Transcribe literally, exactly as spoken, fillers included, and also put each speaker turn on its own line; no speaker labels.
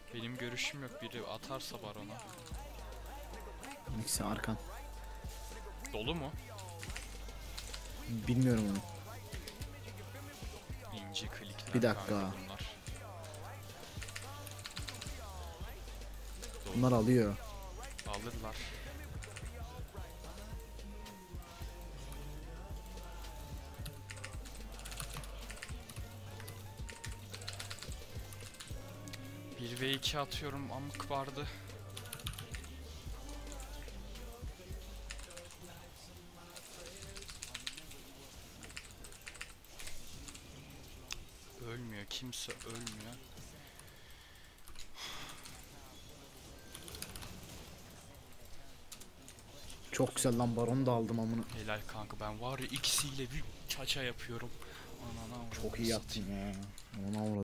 Benim görüşüm yok. Biri atarsa barona.
İkisi arkan.
Dolu mu?
Bilmiyorum onu.
İnce klikler
Bir dakika.
kanka bunlar. Dolu.
Bunlar alıyor.
Alırlar. bir ve iki atıyorum, amık vardı. Ölmüyor, kimse ölmüyor.
Çok güzel lan, baronu da aldım amına.
Helal kanka, ben var ya ikisiyle bir çaça yapıyorum. Anana
Çok iyi yaptın ya. Ona